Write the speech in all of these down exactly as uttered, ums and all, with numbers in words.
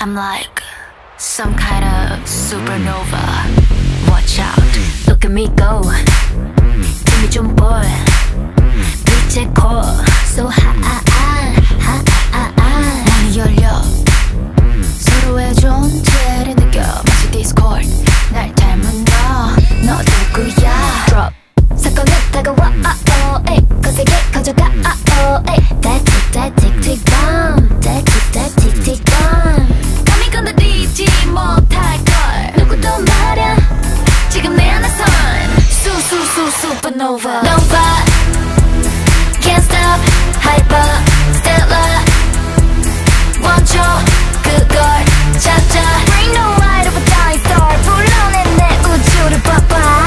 I'm like some kind of supernova. Watch out, look at me go. 힘이 좀 boy. 빛의 core, so high, high, high. 문이 열려. 서로의 존재를 느껴. 마치 Discord. 날 닮은 너, 너 누구야? Drop. 사건은 다가와. Oh, ay. 거세게 커져가. Oh, ay. That tick, that tick, tick bomb. That tick, that tick, tick bomb. 감히 건드리지 못할걸. 누구도 말야. 지금 내 안에선 수수수 supernova. Nova. Can't stop. Hyper. Stellar. 멈춰. 그걸 찾아. Bring the light of a dying star. 불러내 내 우주를 봐봐.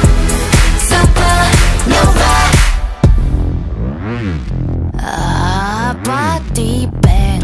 Supernova. Ah, body bang.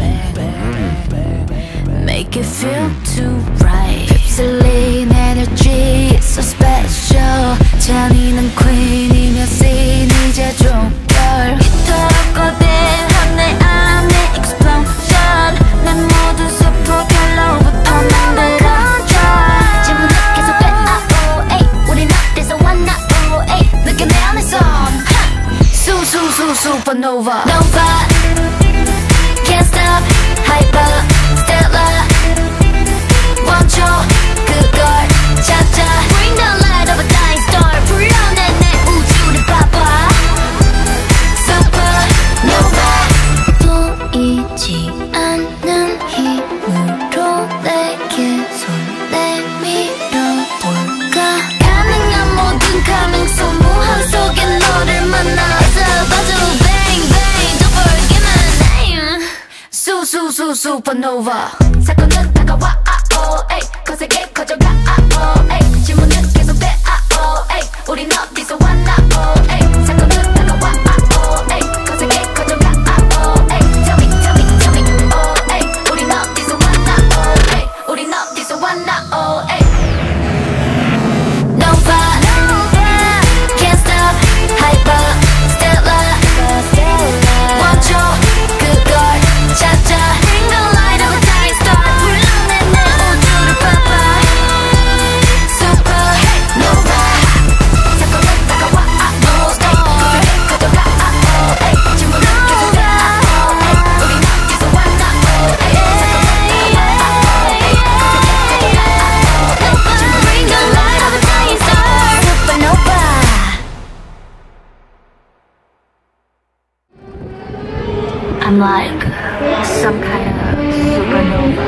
Make it feel too right. 휩쓸린 energy, it's so special. 잔인한 queen이며 scene 이제 종결. 이토록 거대한 내 안에 explosion. 내 모든 super hello부터 만들어 control. 질문은 계속돼. Oh, ay. 우린 어디서 왔나? Oh, ay. 느껴 내 안에선 수수수 supernova. Nova. Can't stop. Hyper. Stellar. 멈춰. 그걸 찾아. Bring the light of a dying star. 불러내 내 우주를 봐봐. Supernova. 보이지 않는 힘으로 내게 손 내밀어볼까. 가능한 모든 가능성 무한 속에 너를 만나서 봐줘. Bang bang don't forget my name. 수수수 supernova. 사건은 다가와. Oh, ay. 거세게 커져가. Oh, ay. 질문은 계속돼. Oh, ay. 우린 어디서 왔나? Oh, ay. 사건은 다가와. Oh, ay. 거세게 커져가. Oh, ay. Tell me, tell me, tell me. Oh, ay. 우린 어디서 왔나? Oh, ay. 우린 어디서 왔나? Oh, ay. Nova. Can't stop. Hyper. Stellar. 멈춰. 그걸 찾아. Bring the light of a dying star. 불러내 내 우주를 봐봐. Supernova. 사건은 다가와. Oh, ay. 거세게 커져가. Oh, ay. 질문은 계속돼. Oh, ay. 우린 어디서 왔나? Oh, ay. Bring the light of a dying star. Supernova. I'm like some kind of supernova.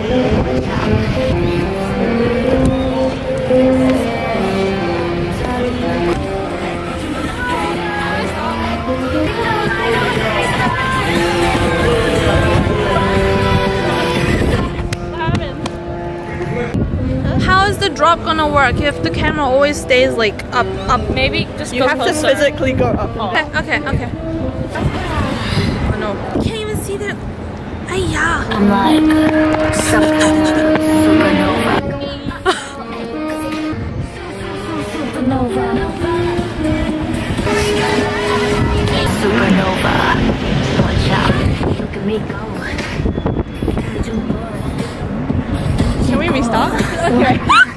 How is the drop gonna work if the camera always stays like up, up? Maybe just You go have closer. to physically go up. Okay, okay, okay. Oh no. I can't even see the. Ayah. I'm like some kind of supernova. Supernova. Supernova. Watch out. Look at me go. Can we restart? Okay.